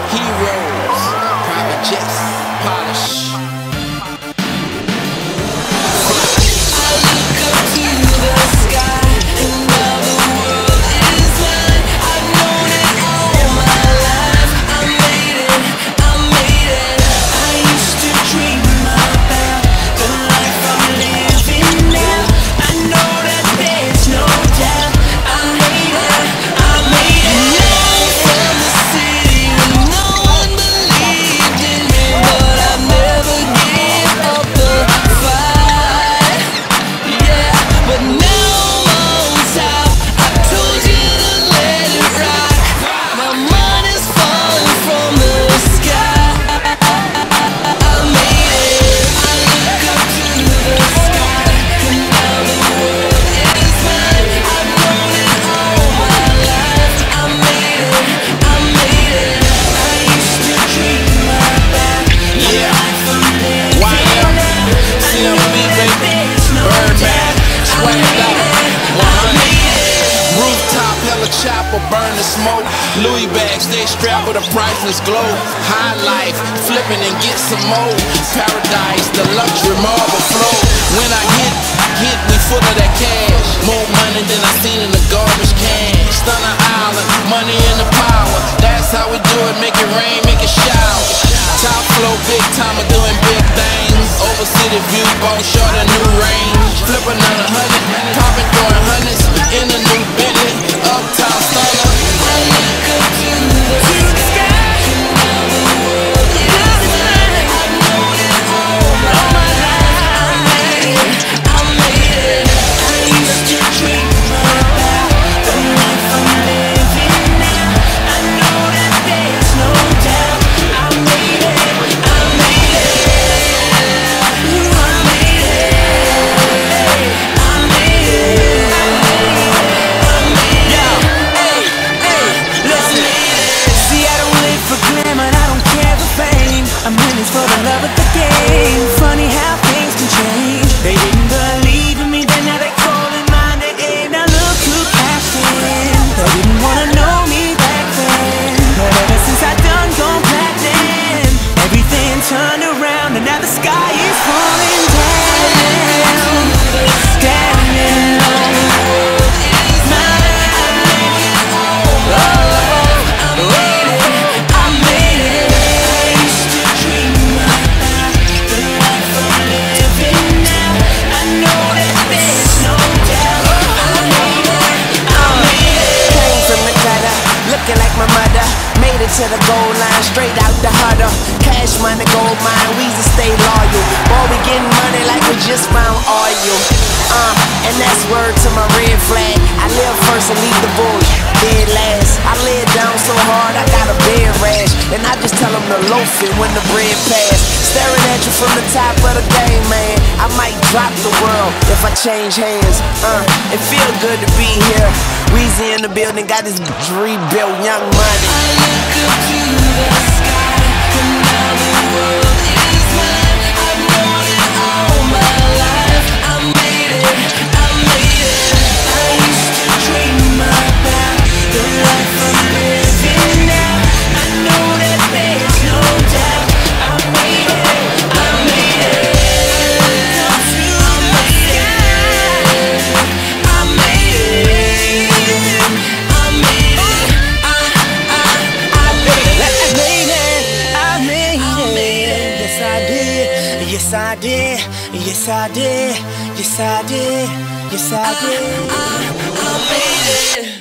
Heroes, private jets, polish. Chopper, burn the smoke. Louis bags, stay strapped with a priceless glow. High life, flipping and get some more. Paradise, the luxury marble flow. When I hit, we full of that cash. More money than I seen in the garbage can. Stunner Island, money in the power. That's how we do it, make it rain, make it shower. Top flow, big time, doing big things. Over city view, bone short, a new range. Flip another 100, popping, throwing hundreds in a new Bentley. Uptown stunner. I look up to the sky. Now the world is mine. I've known it all my life. I made it. I used to dream about the life I'm living now. I know that there's no doubt. I made it. I'm in this for the love of the game. Funny how things can change. They didn't believe in me, then now they calling my name. Now look who cashed in. They didn't wanna know me back then, but ever since I done gone platinum, everything turned around and now the sky is falling down. Standing on the world is mine. Like my mother, made it to the goal line, straight out the huddle. Cash money, gold mine, we just stay loyal. Boy, we getting money like we just found oil. And that's word to my red flag. I live first and leave the bullshit dead last. I lay it down so hard I got a bed rash, and I just tell them to loaf it when the bread pass. Staring at you from the top of the game, man. I might drop the world if I change hands. It feel good to be here. Weezy in the building, got this rebuilt Young Money. I look up to the sky, and now the world is mine. I've known it all my life. I made it. I used to dream about the life I'm living now. I know that there's no doubt. I made it. Yes I did, yes I did, yes I did, yes I did. I made it.